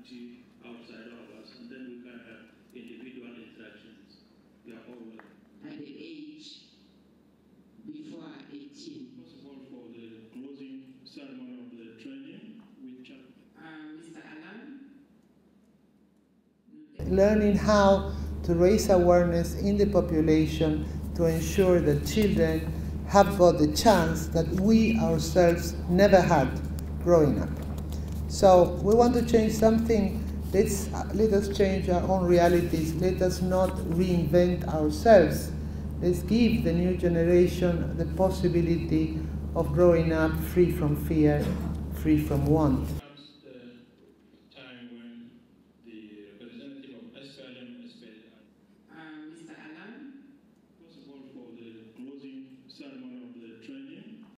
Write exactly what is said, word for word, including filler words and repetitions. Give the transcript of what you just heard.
community outside of us, and then we can have individual interactions. We are all welcome. At the age before eighteen. First of all, for the closing ceremony of the training, we chat. Uh, Mister Alan? Learning how to raise awareness in the population to ensure that children have got the chance that we ourselves never had growing up. So we want to change something. Let's, let us change our own realities. Let us not reinvent ourselves. Let's give the new generation the possibility of growing up free from fear, free from want.